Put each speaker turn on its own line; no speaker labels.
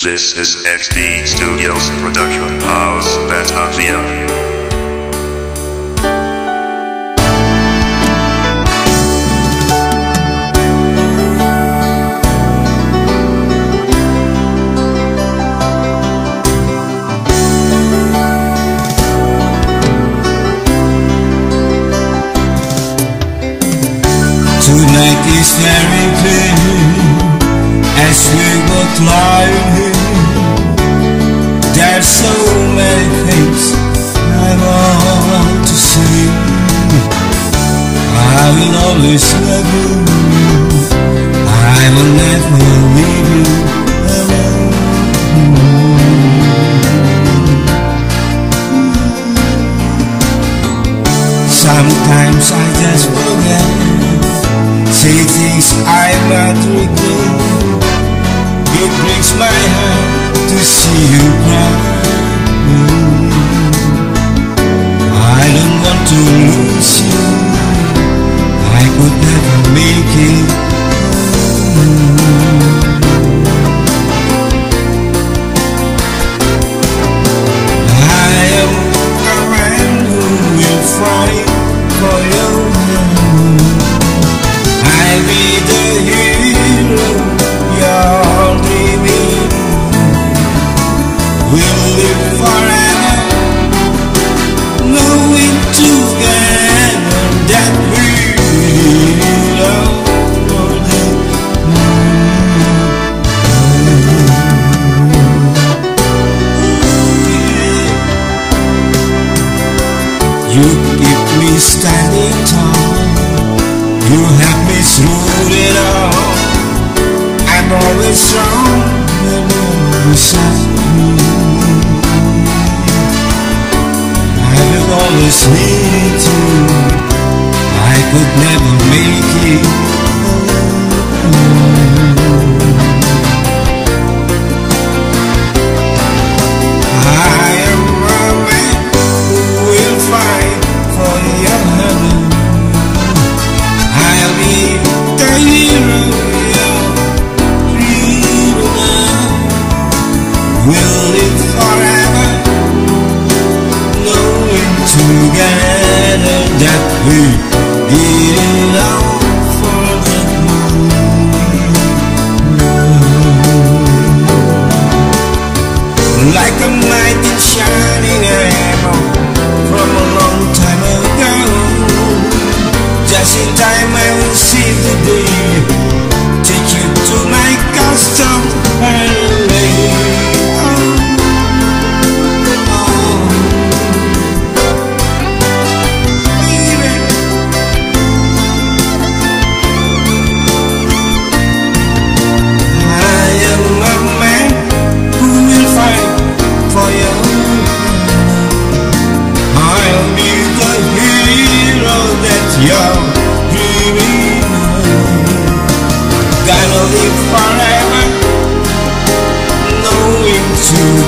This is XD Studios production house Batavia.
Tonight is very clear as we both lie here. There's so many things I want to say. I will always love you. I will never leave you alone. Sometimes I just forget. Say things I might regret. It breaks my heart to see you cry. I don't want to lose you. I could never make it. I am a man who will fight for you. I'll be the hero you're dreaming. We'll live forever, knowing together that we love You keep me standing tall. You help me through it all. I'm always strong when you're beside me. I will always need you. I could never make it alone. I am a man who will fight for your heaven. I'll be the hero you're dreaming of. We'll live forever, knowing together that we did it all for the moon. Like a knight in shining armor from a long time ago. Just in time I will save the day. Take you to my custom and lay. I am a man who will fight for you. I'll be the hero that you're dreaming of. Gonna live forever, knowing to